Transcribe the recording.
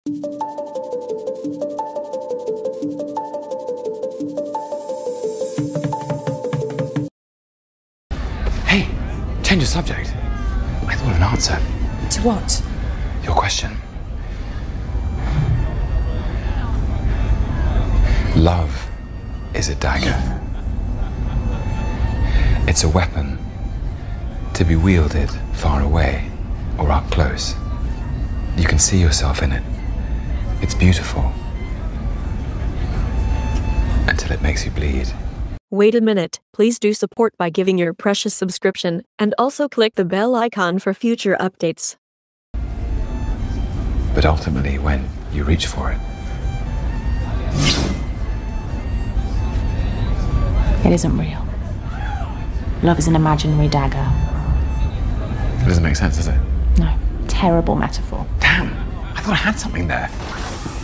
Hey, change the subject. I thought of an answer. To what? Your question. Love is a dagger. It's a weapon to be wielded far away or up close. You can see yourself in it. It's beautiful. Until it makes you bleed. Wait a minute, please do support by giving your precious subscription, and also click the bell icon for future updates. But ultimately, when you reach for it, it isn't real. Love is an imaginary dagger. It doesn't make sense, does it? No. Terrible metaphor. Damn, I thought I had something there.